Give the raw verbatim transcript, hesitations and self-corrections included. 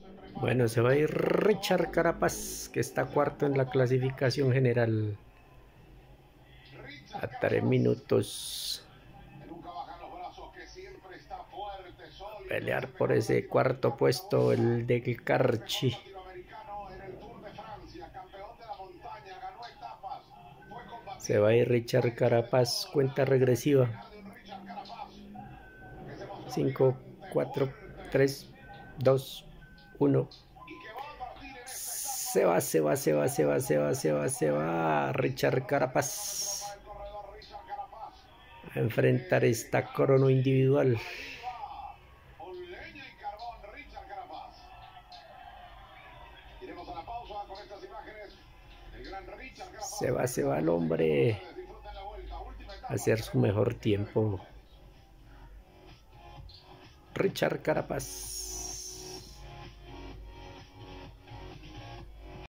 Bueno, se va a ir Richard Carapaz, que está cuarto en la clasificación general. A tres minutos. A pelear por ese cuarto puesto, el del Carchi. Se va a ir Richard Carapaz, cuenta regresiva. cinco, cuatro, tres, dos, uno. Se va, se va, se va, se va, se va, se va, se va. Richard Carapaz a enfrentar esta crono individual. Se va, se va el hombre a hacer su mejor tiempo. Richard Carapaz.